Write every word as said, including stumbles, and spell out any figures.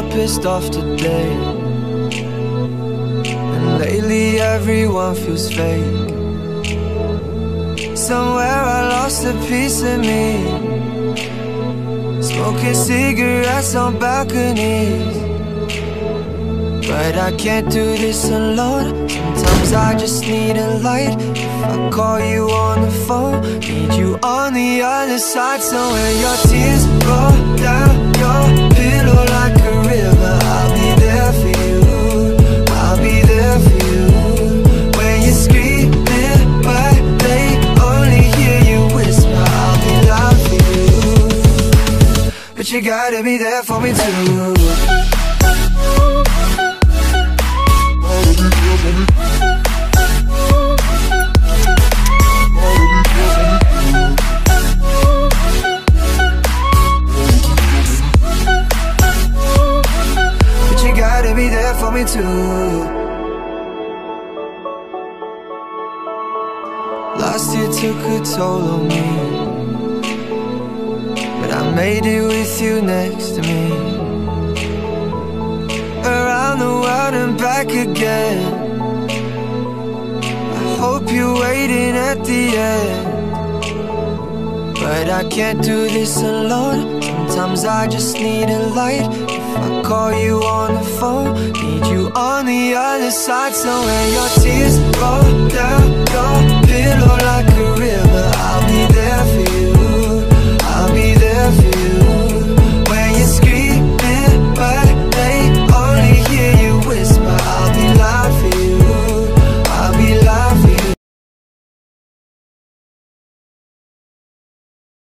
pissed off today, and lately everyone feels fake. Somewhere I lost a piece of me, smoking cigarettes on balconies. But I can't do this alone. Sometimes I just need a light. If I call you on the phone, need you on the other side. So when your tears roll down your pillow like a river, I'll be there for you, I'll be there for you. When you're screaming but they only hear you whisper, I'll be loud for you. But you gotta be there for me too. Be there for me too. Last year took a toll on me, but I made it with you next to me. Around the world and back again. I hope you're waiting at the end, but I can't do this alone. Sometimes I just need a light. If I call you on the phone, need you on the other side. So when your tears